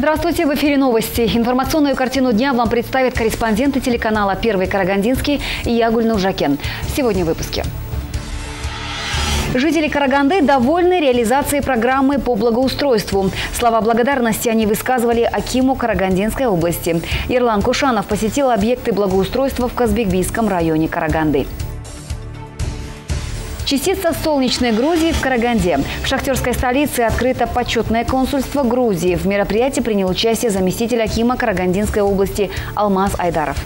Здравствуйте, в эфире новости. Информационную картину дня вам представят корреспонденты телеканала «Первый Карагандинский» и я, Гульнур Жакен. Сегодня в выпуске. Жители Караганды довольны реализацией программы по благоустройству. Слова благодарности они высказывали акиму Карагандинской области. Ерлан Кушанов посетил объекты благоустройства в Казбекбийском районе Караганды. Частица солнечной Грузии в Караганде. В шахтерской столице открыто почетное консульство Грузии. В мероприятии принял участие заместитель акима Карагандинской области Алмаз Айдаров.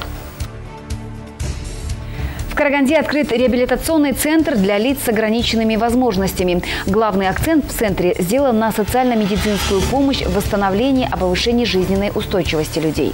В Караганде открыт реабилитационный центр для лиц с ограниченными возможностями. Главный акцент в центре сделан на социально-медицинскую помощь в восстановлении и повышении жизненной устойчивости людей.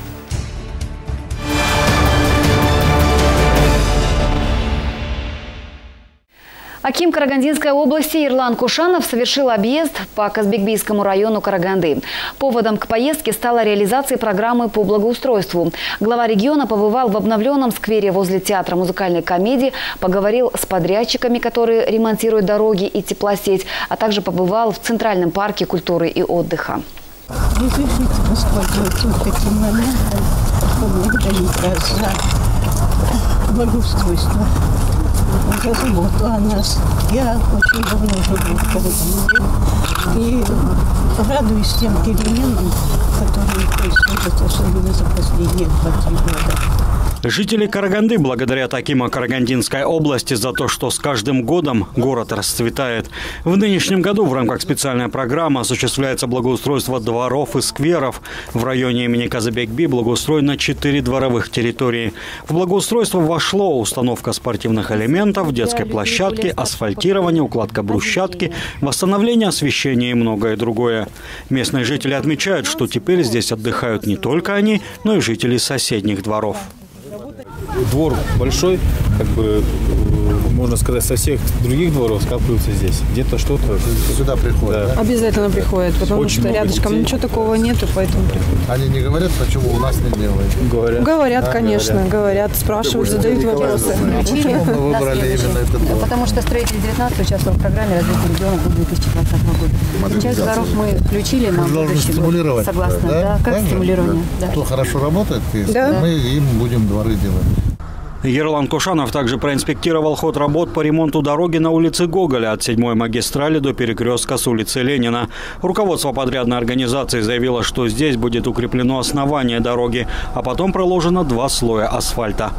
Аким Карагандинской области Ерлан Кушанов совершил объезд по Казбекбийскому району Караганды. Поводом к поездке стала реализация программы по благоустройству. Глава региона побывал в обновленном сквере возле театра музыкальной комедии, поговорил с подрядчиками, которые ремонтируют дороги и теплосеть, а также побывал в Центральном парке культуры и отдыха. Разрешите воспользоваться таким моментом, поблагодарить за благоустройство. За заботу о нас. Я очень давно живу в Караганде и радуюсь тем переменам, которые происходят, особенно за последние 2-3 года. Жители Караганды благодарят акима Карагандинской области за то, что с каждым годом город расцветает. В нынешнем году в рамках специальной программы осуществляется благоустройство дворов и скверов. В районе имени Казбекби благоустроено 4 дворовых территории. В благоустройство вошло установка спортивных элементов, детской площадки, асфальтирование, укладка брусчатки, восстановление освещения и многое другое. Местные жители отмечают, что теперь здесь отдыхают не только они, но и жители соседних дворов. Двор большой, как бы, можно сказать, со всех других дворов скапливается здесь. Где-то что-то сюда приходят. Да. Обязательно приходят, потому очень что рядышком детей. Ничего такого нету, поэтому приходят. Они не говорят, почему у нас не делают? Говорят, да, конечно, говорят, спрашивают, задают вопросы. Почему мы выбрали именно этот двор? Потому что строитель 19 участвовал в программе развития региона до 2020 года. Часть дворов мы включили на будущий год. Согласно, да? Как стимулирование. Да. Кто хорошо работает, да. Мы им будем дворы делать. Ерлан Кушанов также проинспектировал ход работ по ремонту дороги на улице Гоголя от 7-й магистрали до перекрестка с улицы Ленина. Руководство подрядной организации заявило, что здесь будет укреплено основание дороги, а потом проложено 2 слоя асфальта.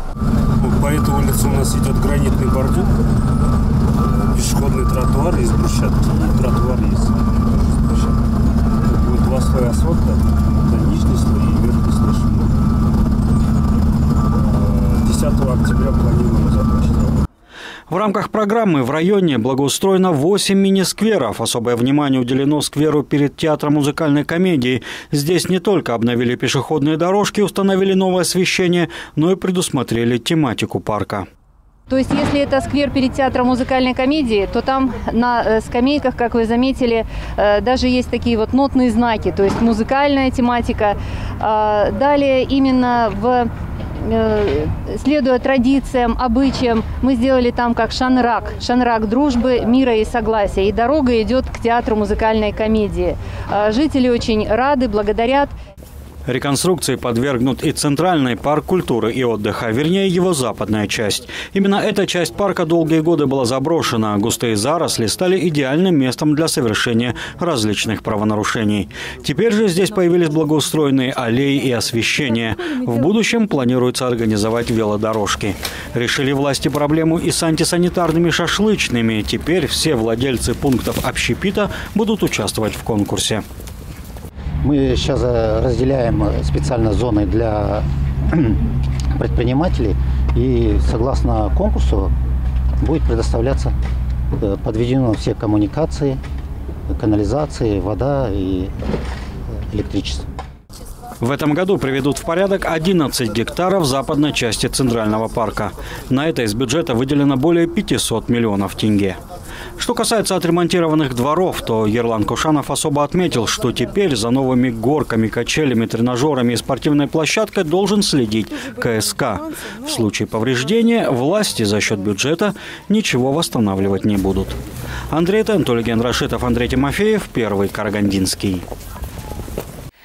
По этой улице у нас идет гранитный бордюр, пешеходный тротуар из брусчатки и тротуар есть. Будет 2 слоя асфальта, нижний слой и верхний слой. 10 октября планируем закончить работу. В рамках программы в районе благоустроено 8 мини-скверов. Особое внимание уделено скверу перед театром музыкальной комедии. Здесь не только обновили пешеходные дорожки, установили новое освещение, но и предусмотрели тематику парка. То есть, если это сквер перед театром музыкальной комедии, то там на скамейках, как вы заметили, даже есть такие вот нотные знаки, то есть музыкальная тематика. Далее именно следуя традициям, обычаям, мы сделали там как шанрак дружбы, мира и согласия. И дорога идет к театру музыкальной комедии. Жители очень рады, благодарят. Реконструкции подвергнут и Центральный парк культуры и отдыха, вернее его западная часть. Именно эта часть парка долгие годы была заброшена. Густые заросли стали идеальным местом для совершения различных правонарушений. Теперь же здесь появились благоустроенные аллеи и освещение. В будущем планируется организовать велодорожки. Решили власти проблему и с антисанитарными шашлычными. Теперь все владельцы пунктов общепита будут участвовать в конкурсе. Мы сейчас разделяем специально зоны для предпринимателей, и согласно конкурсу будет предоставляться подведено все коммуникации, канализации, вода и электричество. В этом году приведут в порядок 11 гектаров западной части Центрального парка. На это из бюджета выделено более 500 миллионов тенге. Что касается отремонтированных дворов, то Ерлан Кушанов особо отметил, что теперь за новыми горками, качелями, тренажерами и спортивной площадкой должен следить КСК. В случае повреждения власти за счет бюджета ничего восстанавливать не будут. Андрей Тентулеген, Рашитов, Андрей Тимофеев, Первый Карагандинский.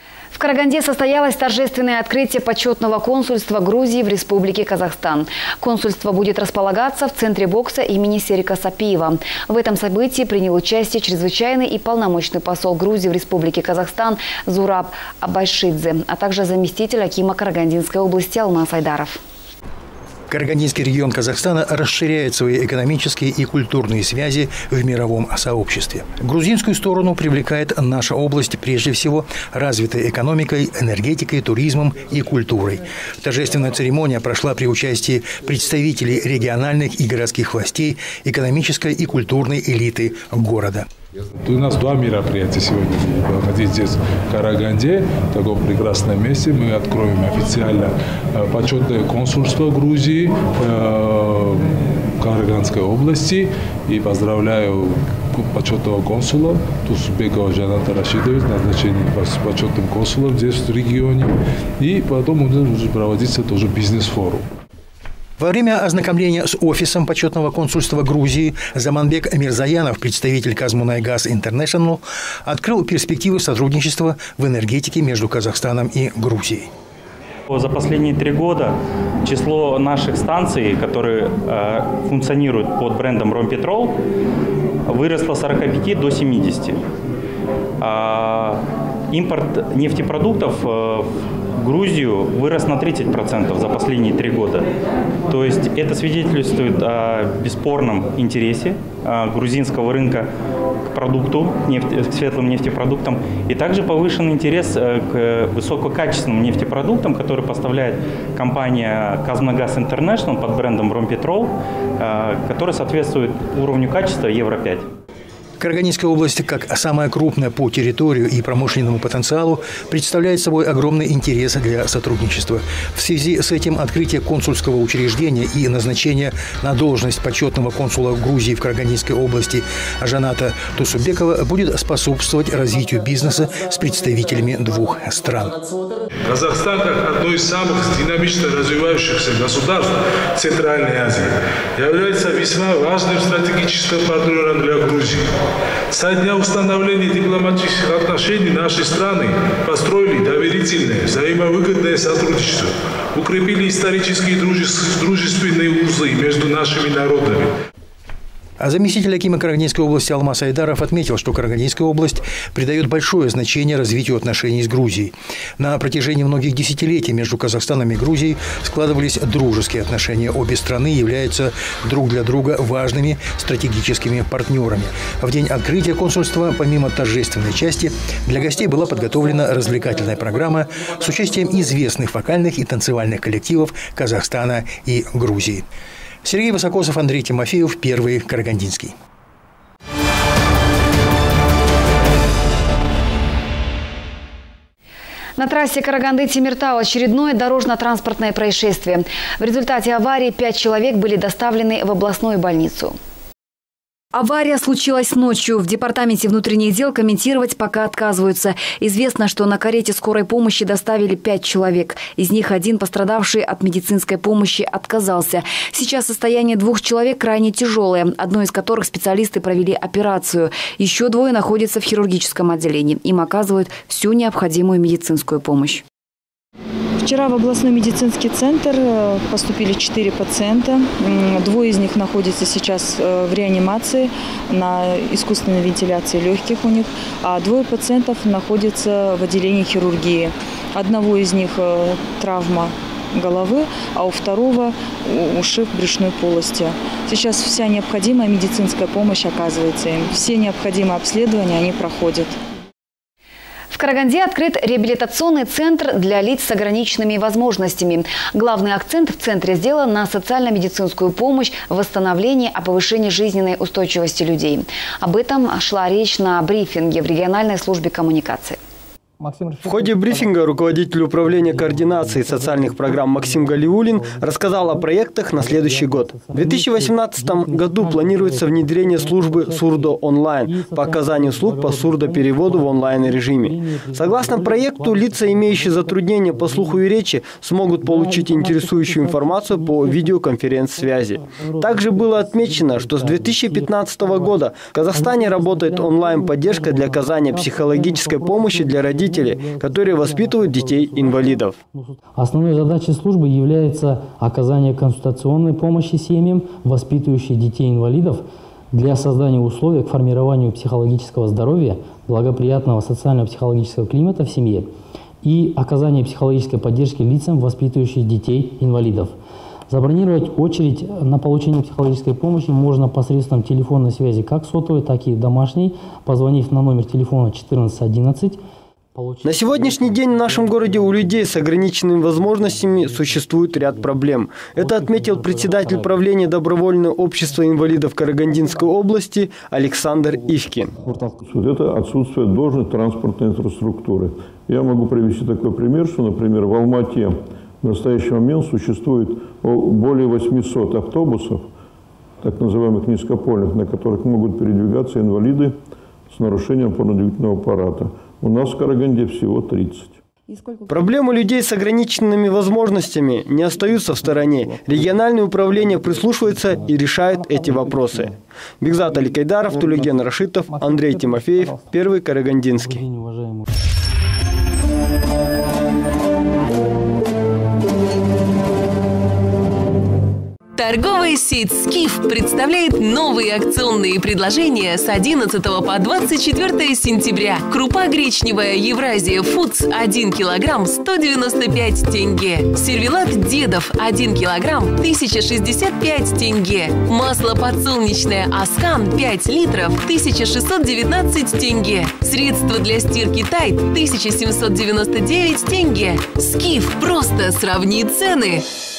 Караганде состоялось торжественное открытие почетного консульства Грузии в Республике Казахстан. Консульство будет располагаться в центре бокса имени Серика Сапиева. В этом событии принял участие чрезвычайный и полномочный посол Грузии в Республике Казахстан Зураб Абайшидзе, а также заместитель акима Карагандинской области Алмаз Айдаров. Карагандинский регион Казахстана расширяет свои экономические и культурные связи в мировом сообществе. Грузинскую сторону привлекает наша область прежде всего развитой экономикой, энергетикой, туризмом и культурой. Торжественная церемония прошла при участии представителей региональных и городских властей, экономической и культурной элиты города. У нас два мероприятия сегодня. Находитесь здесь в Караганде, в таком прекрасном месте. Мы откроем официально почетное консульство Грузии в Караганской области. И поздравляю почетного консула Тусубекова Жаната Рашидовича, назначение почетным консулом здесь в регионе. И потом будет проводиться тоже бизнес-форум. Во время ознакомления с офисом почетного консульства Грузии Заманбек Мирзаянов, представитель Казмунайгаз Интернешнл, открыл перспективы сотрудничества в энергетике между Казахстаном и Грузией. За последние 3 года число наших станций, которые функционируют под брендом Ромпетрол, выросло с 45 до 70. Импорт нефтепродуктов в Грузию вырос на 30% за последние 3 года. То есть это свидетельствует о бесспорном интересе грузинского рынка к продукту, к светлым нефтепродуктам, и также повышенный интерес к высококачественным нефтепродуктам, которые поставляет компания Казмунайгаз Интернешнл под брендом Ромпетрол, который соответствует уровню качества Евро-5. Карагандинская область, как самая крупная по территорию и промышленному потенциалу, представляет собой огромный интерес для сотрудничества. В связи с этим открытие консульского учреждения и назначение на должность почетного консула Грузии в Карагандинской области Жаната Тусубекова будет способствовать развитию бизнеса с представителями двух стран. Казахстан, как одно из самых динамично развивающихся государств Центральной Азии, является весьма важным стратегическим партнером для Грузии. Со дня установления дипломатических отношений наши страны построили доверительное, взаимовыгодное сотрудничество, укрепили исторические дружественные узы между нашими народами. А заместитель акима Карагандинской области Алмаз Айдаров отметил, что Карагандинская область придает большое значение развитию отношений с Грузией. На протяжении многих десятилетий между Казахстаном и Грузией складывались дружеские отношения. Обе страны являются друг для друга важными стратегическими партнерами. В день открытия консульства, помимо торжественной части, для гостей была подготовлена развлекательная программа с участием известных вокальных и танцевальных коллективов Казахстана и Грузии. Сергей Высокосов, Андрей Тимофеев, Первый Карагандинский. На трассе Караганды-Темиртау очередное дорожно-транспортное происшествие. В результате аварии 5 человек были доставлены в областную больницу. Авария случилась ночью. В департаменте внутренних дел комментировать пока отказываются. Известно, что на карете скорой помощи доставили 5 человек. Из них один пострадавший от медицинской помощи отказался. Сейчас состояние 2 человек крайне тяжелое, одно из которых специалисты провели операцию. Еще 2 находятся в хирургическом отделении. Им оказывают всю необходимую медицинскую помощь. Вчера в областной медицинский центр поступили 4 пациента. 2 из них находятся сейчас в реанимации на искусственной вентиляции легких у них, а 2 пациентов находятся в отделении хирургии. Одного из них травма головы, а у второго ушиб брюшной полости. Сейчас вся необходимая медицинская помощь оказывается им. Все необходимые обследования они проходят. В Караганде открыт реабилитационный центр для лиц с ограниченными возможностями. Главный акцент в центре сделан на социально-медицинскую помощь, восстановление и повышение жизненной устойчивости людей. Об этом шла речь на брифинге в региональной службе коммуникации. В ходе брифинга руководитель управления координации социальных программ Максим Галиулин рассказал о проектах на следующий год. В 2018 году планируется внедрение службы «Сурдо-онлайн» по оказанию услуг по сурдопереводу в онлайн-режиме. Согласно проекту, лица, имеющие затруднения по слуху и речи, смогут получить интересующую информацию по видеоконференц-связи. Также было отмечено, что с 2015 года в Казахстане работает онлайн-поддержка для оказания психологической помощи для родителей воспитатели, которые воспитывают детей-инвалидов. Основной задачей службы является оказание консультационной помощи семьям, воспитывающим детей-инвалидов, для создания условий к формированию психологического здоровья, благоприятного социально-психологического климата в семье и оказание психологической поддержки лицам, воспитывающим детей-инвалидов. Забронировать очередь на получение психологической помощи можно посредством телефонной связи как сотовой, так и домашней, позвонив на номер телефона 1411. На сегодняшний день в нашем городе у людей с ограниченными возможностями существует ряд проблем. Это отметил председатель правления Добровольного общества инвалидов Карагандинской области Александр Ивкин. Это отсутствие должной транспортной инфраструктуры. Я могу привести такой пример, что, например, в Алмате в настоящий момент существует более 800 автобусов, так называемых низкопольных, на которых могут передвигаться инвалиды с нарушением опорно-двигательного аппарата. У нас в Караганде всего 30. Проблемы людей с ограниченными возможностями не остаются в стороне. Региональное управление прислушивается и решает эти вопросы. Бигзат Аликайдаров, Тулеген Рашитов, Андрей Тимофеев, Первый Карагандинский. Торговая сеть «Скиф» представляет новые акционные предложения с 11 по 24 сентября. Крупа гречневая «Евразия Фудс» 1 килограмм 195 тенге. Сервелат «Дедов» 1 килограмм 1065 тенге. Масло подсолнечное «Аскан» 5 литров 1619 тенге. Средства для стирки «Тайд» 1799 тенге. «Скиф» – просто сравни цены.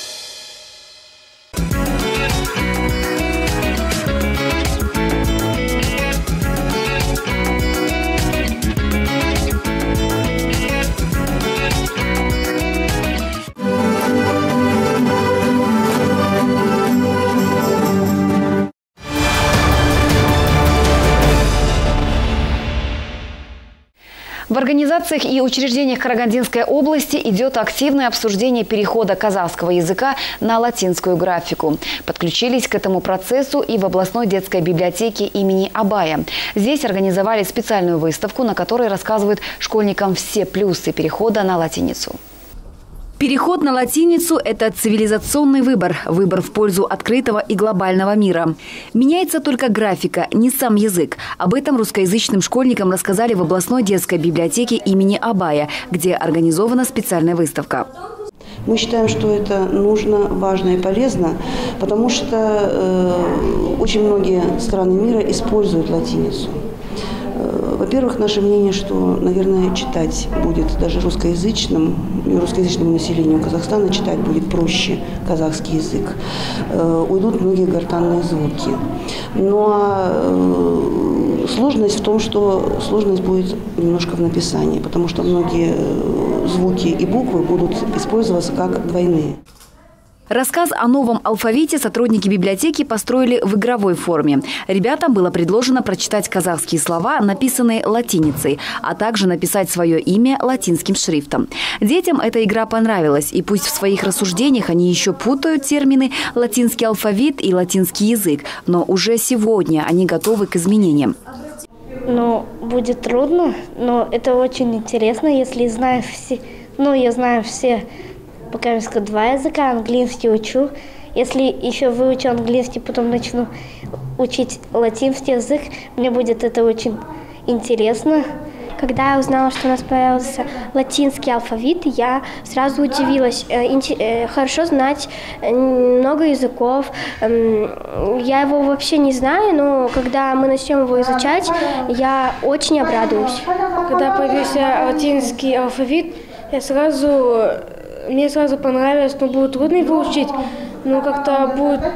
В организациях и учреждениях Карагандинской области идет активное обсуждение перехода казахского языка на латинскую графику. Подключились к этому процессу и в областной детской библиотеке имени Абая. Здесь организовали специальную выставку, на которой рассказывают школьникам все плюсы перехода на латиницу. Переход на латиницу – это цивилизационный выбор. Выбор в пользу открытого и глобального мира. Меняется только графика, не сам язык. Об этом русскоязычным школьникам рассказали в областной детской библиотеке имени Абая, где организована специальная выставка. Мы считаем, что это нужно, важно и полезно, потому что очень многие страны мира используют латиницу. Во-первых, наше мнение, что, наверное, читать будет даже русскоязычному населению Казахстана читать будет проще казахский язык. Уйдут многие гортанные звуки. Но сложность в том, что сложность будет немножко в написании, потому что многие звуки и буквы будут использоваться как двойные. Рассказ о новом алфавите сотрудники библиотеки построили в игровой форме. Ребятам было предложено прочитать казахские слова, написанные латиницей, а также написать свое имя латинским шрифтом. Детям эта игра понравилась, и пусть в своих рассуждениях они еще путают термины «латинский алфавит» и «латинский язык», но уже сегодня они готовы к изменениям. Будет трудно, но это очень интересно, если знаю все, я знаю все. Пока я скажу 2 языка, английский учу. Если еще выучу английский, потом начну учить латинский язык, мне будет это очень интересно. Когда я узнала, что у нас появился латинский алфавит, я сразу удивилась. Хорошо знать много языков. Я его вообще не знаю, но когда мы начнем его изучать, я очень обрадуюсь. Когда появился латинский алфавит, мне сразу понравилось, но будет трудно его учить. Как-то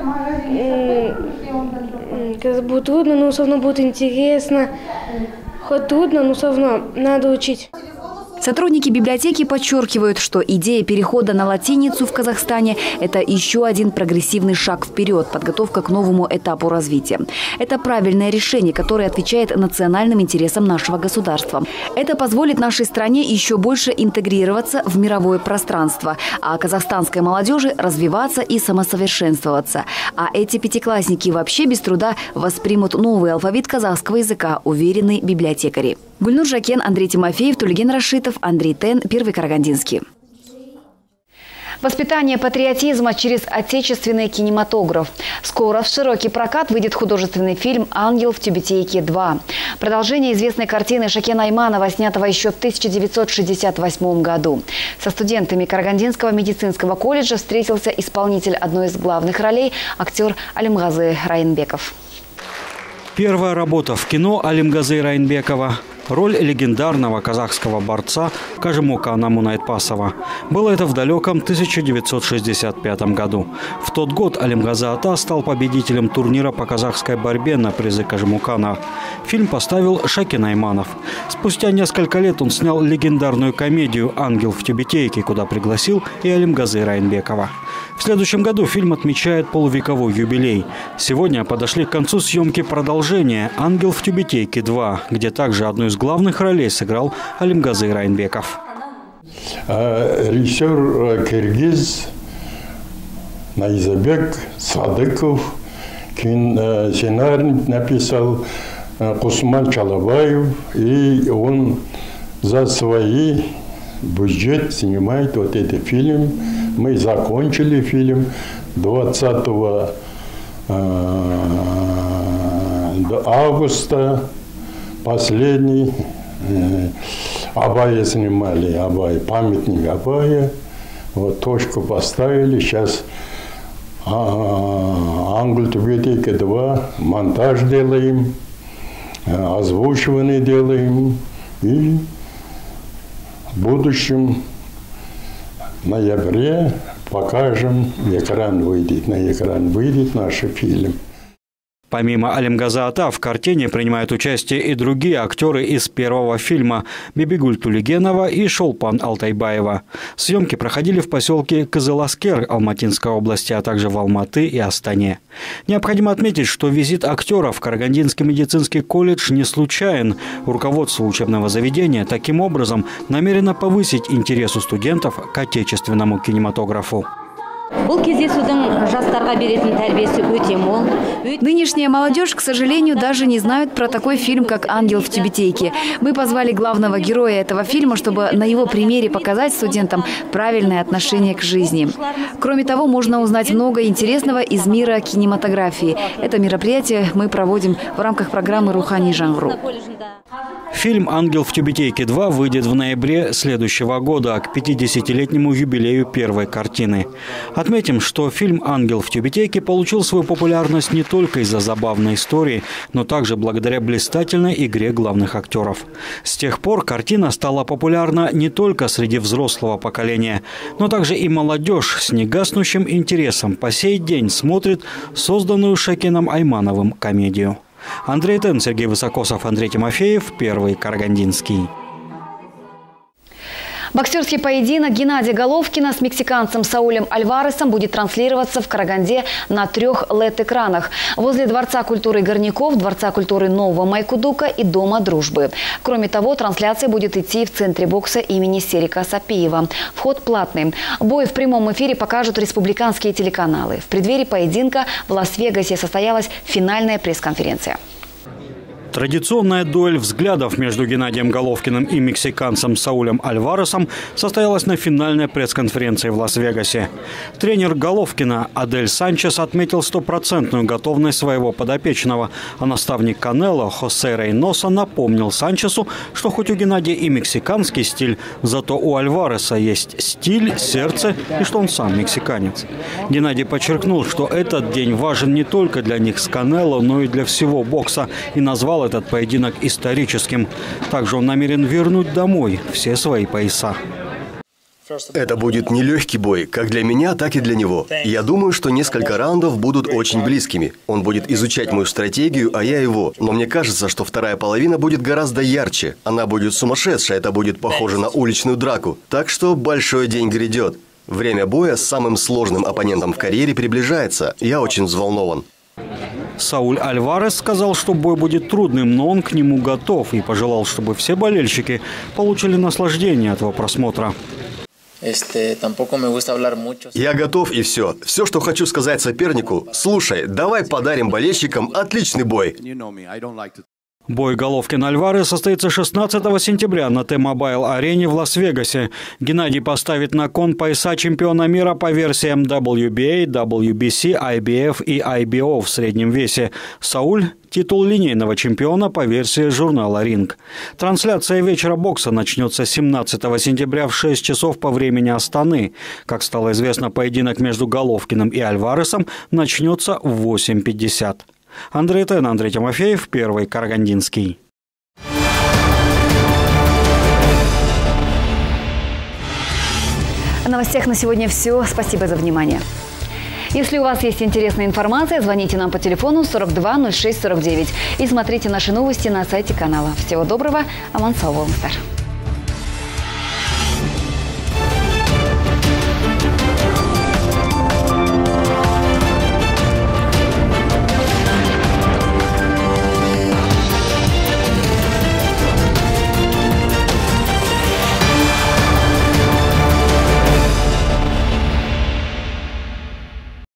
будет трудно, но все равно будет интересно. Хоть трудно, но все равно надо учить. Сотрудники библиотеки подчеркивают, что идея перехода на латиницу в Казахстане – это еще один прогрессивный шаг вперед, подготовка к новому этапу развития. Это правильное решение, которое отвечает национальным интересам нашего государства. Это позволит нашей стране еще больше интегрироваться в мировое пространство, а казахстанской молодежи развиваться и самосовершенствоваться. А эти пятиклассники вообще без труда воспримут новый алфавит казахского языка, уверены библиотекари. Гульнур Жакен, Андрей Тимофеев, Тулеген Рашитов, Андрей Тен, Первый Карагандинский. Воспитание патриотизма через отечественный кинематограф. Скоро в широкий прокат выйдет художественный фильм «Ангел в тюбетейке 2». Продолжение известной картины Шакена Айманова, снятого еще в 1968 году. Со студентами Карагандинского медицинского колледжа встретился исполнитель одной из главных ролей – актер Алимгазы Райынбеков. Первая работа в кино Алимгазы Райынбекова. Роль легендарного казахского борца Кажимукана Мунайтпасова. Было это в далеком 1965 году. В тот год Алимгазы Ата стал победителем турнира по казахской борьбе на призы Кажимукана. Фильм поставил Шакен Айманов. Спустя несколько лет он снял легендарную комедию «Ангел в тюбетейке», куда пригласил и Алимгазы Райынбекова. В следующем году фильм отмечает полувековой юбилей. Сегодня подошли к концу съемки продолжения «Ангел в тюбетейке 2», где также одну из главных ролей сыграл Алимгазы Райынбеков. Режиссер киргиз Найзабек Садыков, сценарий написал Кусман Чалабаев, и он за свои бюджет снимает вот этот фильм. Мы закончили фильм 20 августа. Последний Абая снимали, Абай, памятник Абая. Вот точку поставили. Сейчас «Ангел в тюбетейке 2», монтаж делаем, озвучивание делаем. И в будущем в ноябре покажем, на экран выйдет наш фильм. Помимо Алимгазы Ата в картине принимают участие и другие актеры из первого фильма – Бибигуль Тулегенова и Шолпан Алтайбаева. Съемки проходили в поселке Кызыласкер Алматинской области, а также в Алматы и Астане. Необходимо отметить, что визит актеров в Карагандинский медицинский колледж не случайен. Руководство учебного заведения таким образом намерено повысить интерес у студентов к отечественному кинематографу. Нынешняя молодежь, к сожалению, даже не знают про такой фильм, как «Ангел в тюбетейке». Мы позвали главного героя этого фильма, чтобы на его примере показать студентам правильное отношение к жизни. Кроме того, можно узнать много интересного из мира кинематографии. Это мероприятие мы проводим в рамках программы «Рухани Жаңғыру». Фильм «Ангел в тюбетейке 2» выйдет в ноябре следующего года, к 50-летнему юбилею первой картины. Отметим, что фильм «Ангел в тюбетейке» получил свою популярность не только из-за забавной истории, но также благодаря блистательной игре главных актеров. С тех пор картина стала популярна не только среди взрослого поколения, но также и молодежь с негаснущим интересом по сей день смотрит созданную Шакеном Аймановым комедию. Андрей Тен, Сергей Высокосов, Андрей Тимофеев, Первый Карагандинский. Боксерский поединок Геннадия Головкина с мексиканцем Саулем Альваресом будет транслироваться в Караганде на 3 LED-экранах возле Дворца культуры Горняков, Дворца культуры Нового Майкудука и Дома дружбы. Кроме того, трансляция будет идти в Центре бокса имени Серика Сапиева. Вход платный. Бой в прямом эфире покажут республиканские телеканалы. В преддверии поединка в Лас-Вегасе состоялась финальная пресс-конференция. Традиционная дуэль взглядов между Геннадием Головкиным и мексиканцем Саулем Альваресом состоялась на финальной пресс-конференции в Лас-Вегасе. Тренер Головкина Адель Санчес отметил стопроцентную готовность своего подопечного, а наставник Канело Хосе Рейноса напомнил Санчесу, что хоть у Геннадия и мексиканский стиль, зато у Альвареса есть стиль, сердце и что он сам мексиканец. Геннадий подчеркнул, что этот день важен не только для них с Канело, но и для всего бокса, и назвал этот поединок историческим. Также он намерен вернуть домой все свои пояса. Это будет нелегкий бой, как для меня, так и для него. Я думаю, что несколько раундов будут очень близкими. Он будет изучать мою стратегию, а я его. Но мне кажется, что вторая половина будет гораздо ярче. Она будет сумасшедшая, это будет похоже на уличную драку. Так что большой день грядет. Время боя с самым сложным оппонентом в карьере приближается. Я очень взволнован. Сауль Альварес сказал, что бой будет трудным, но он к нему готов и пожелал, чтобы все болельщики получили наслаждение от его просмотра. Я готов и все. Все, что хочу сказать сопернику, слушай, давай подарим болельщикам отличный бой. Бой Головкин-Альварес состоится 16 сентября на T-Mobile-арене в Лас-Вегасе. Геннадий поставит на кон пояса чемпиона мира по версиям WBA, WBC, IBF и IBO в среднем весе. Сауль – титул линейного чемпиона по версии журнала «Ринг». Трансляция вечера бокса начнется 17 сентября в 6 часов по времени Астаны. Как стало известно, поединок между Головкиным и Альваресом начнется в 8:50. Андрей Тен, Андрей Тимофеев, Первый Карагандинский. О новостях на сегодня все. Спасибо за внимание. Если у вас есть интересная информация, звоните нам по телефону 42 06 49 и смотрите наши новости на сайте канала. Всего доброго. Аман сау болыңыздар.